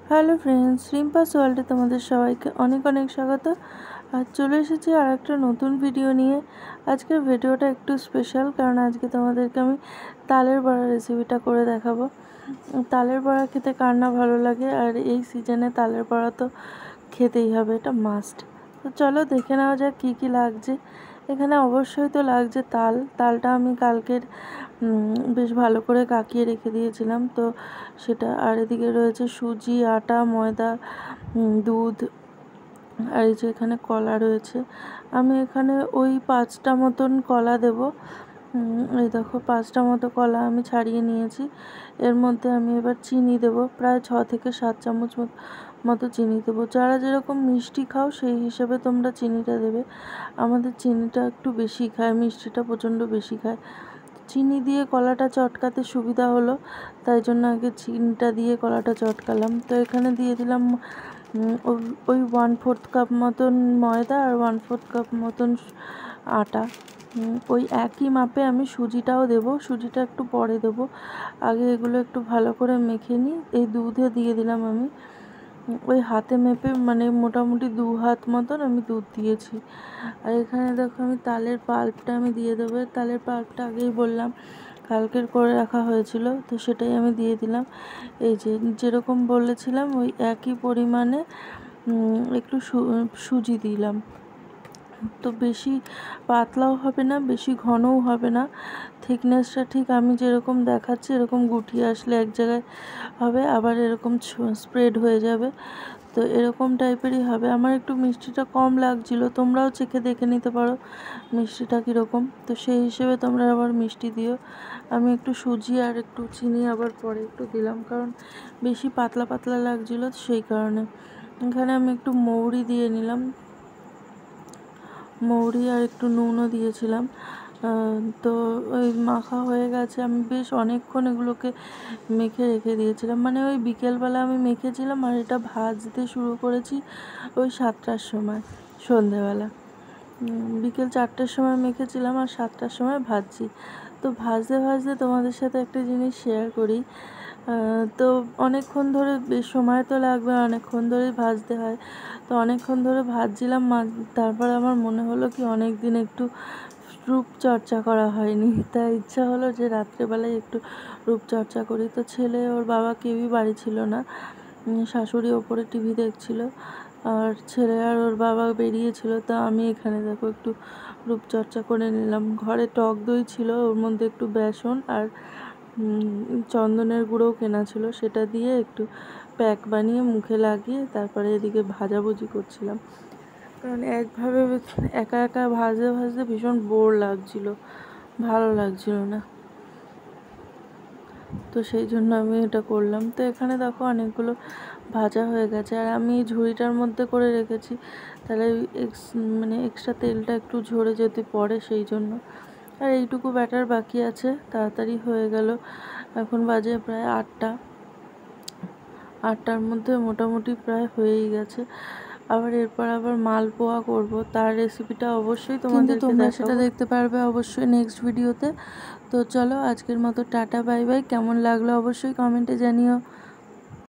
Hello friends, রিম্পাস ওয়ার্ল্ডে তোমাদের সবাইকে অনেক অনেক স্বাগত। আজ চলে এসেছি আর একটা নতুন ভিডিও নিয়ে। আজকের ভিডিওটা একটু স্পেশাল, কারণ আজকে তোমাদেরকে আমি তালের বড়া রেসিপিটা করে দেখাবো। তালের বড়া খেতে কার না ভালো লাগে, আর এই সিজনে তালের বড়া তো খেতেই হবে, এটা মাস্ট। তো চলো দেখে নেওয়া যাক কী কী লাগছে। এখানে অবশ্যই তো লাগছে তালটা আমি কালকের বেশ ভালো করে কাকিয়ে রেখে দিয়েছিলাম, তো সেটা। আর এদিকে রয়েছে সুজি, আটা, ময়দা, দুধ, আর এই যে এখানে কলা রয়েছে। আমি এখানে ওই 5টা মতন কলা দেব। এই দেখো 5টা মতো কলা আমি ছাড়িয়ে নিয়েছি। এর মধ্যে আমি এবার চিনি দেব, প্রায় 6 থেকে 7 চামচ মতো চিনি দেবো। যারা যেরকম মিষ্টি খাও সেই হিসেবে তোমরা চিনিটা দেবে। আমাদের চিনিটা একটু বেশি খায়, মিষ্টিটা প্রচণ্ড বেশি খায়। চিনি দিয়ে কলাটা চটকাতে সুবিধা হলো, তাই জন্য আগে চিনিটা দিয়ে কলাটা চটকালাম। তো এখানে দিয়ে দিলাম ওই 1/4 কাপ মতন ময়দা আর 1/4 কাপ মতন আটা। ওই একই মাপে আমি সুজিটাও দেবো, সুজিটা একটু পরে দেবো। আগে এগুলো একটু ভালো করে মেখে নিই। এই দুধে দিয়ে দিলাম আমি ওই হাতে মেপে, মানে মোটামুটি 2 হাত মতন আমি দুধ দিয়েছি। আর এখানে দেখো আমি তালের পাল্পটা আমি দিয়ে দেবো। তালের পাল্পটা আগেই বললাম কালকের করে রাখা হয়েছিল, তো সেটাই আমি দিয়ে দিলাম। এই যে যেরকম বলেছিলাম ওই একই পরিমাণে একটু সুজি দিলাম। তো বেশি পাতলাও হবে না, বেশি ঘনও হবে না। থিকনেসটা ঠিক আমি যেরকম দেখাচ্ছি এরকম গুটিয়ে আসলে এক জায়গায় হবে, আবার এরকম স্প্রেড হয়ে যাবে। তো এরকম টাইপেরই হবে। আমার একটু মিষ্টিটা কম লাগছিল, তোমরাও চেখে দেখে নিতে পারো মিষ্টিটা কীরকম, তো সেই হিসেবে তোমরা আবার মিষ্টি দিও। আমি একটু সুজি আর একটু চিনি আবার পরে একটু দিলাম, কারণ বেশি পাতলা পাতলা লাগছিলো, সেই কারণে। এখানে আমি একটু মৌরি দিয়ে নিলাম, মৌরি আর একটু নুনও দিয়েছিলাম। তো ওই মাখা হয়ে গেছে। আমি বেশ অনেকক্ষণ এগুলোকে মেখে রেখে দিয়েছিলাম, মানে ওই বিকেলবেলা আমি মেখেছিলাম, আর এটা ভাজতে শুরু করেছি ওই 7টার সময়, সন্ধেবেলা। বিকেল 4টার সময় মেখেছিলাম আর 7টার সময় ভাজছি। তো ভাজতে ভাজতে তোমাদের সাথে একটা জিনিস শেয়ার করি। তো অনেকক্ষণ ধরে, বেশ সময় তো লাগবে, অনেকক্ষণ ধরেই ভাজতে হয়। তো অনেকক্ষণ ধরে ভাজছিলাম, তারপর আমার মনে হলো কি অনেক দিন একটু রূপচর্চা করা হয়নি, তাই ইচ্ছা হলো যে রাত্রেবেলায় একটু রূপচর্চা করি। তো ছেলে ওর বাবা কেউই বাড়ি ছিল না, শাশুড়ি ওপরে টিভি দেখছিল, আর ছেলে আর ওর বাবা বেরিয়েছিল। তো আমি এখানে দেখো একটু রূপচর্চা করে নিলাম। ঘরে টক দই ছিল, ওর মধ্যে একটু বেসন আর চন্দনের গুঁড়োও কেনা ছিল, সেটা দিয়ে একটু প্যাক বানিয়ে মুখে লাগিয়ে তারপরে এদিকে ভাজাভুজি করছিলাম। কারণ একভাবে একা একা ভাজতে ভাজতে ভীষণ বোর লাগছিল, ভালো লাগছিল না, তো সেই জন্য আমি এটা করলাম। তো এখানে দেখো অনেকগুলো ভাজা হয়ে গেছে, আর আমি ঝুড়িটার মধ্যে করে রেখেছি, তাহলে মানে এক্সট্রা তেলটা একটু ঝরে যেতে পড়ে, সেই জন্য। আর এইটুকু ব্যাটার বাকি আছে, তাড়াতাড়ি হয়ে গেল। এখন বাজে প্রায় 8টা, 8টার মধ্যে মোটামুটি প্রায় হয়েই গেছে। আবার এরপর আবার মালপোয়া করব, তার রেসিপিটা অবশ্যই তোমাদেরকে তোমরা সেটা দেখতে পারবে অবশ্যই নেক্সট ভিডিওতে। তো চলো আজকের মতো টাটা, বাই বাই। কেমন লাগলো অবশ্যই কমেন্টে জানিও।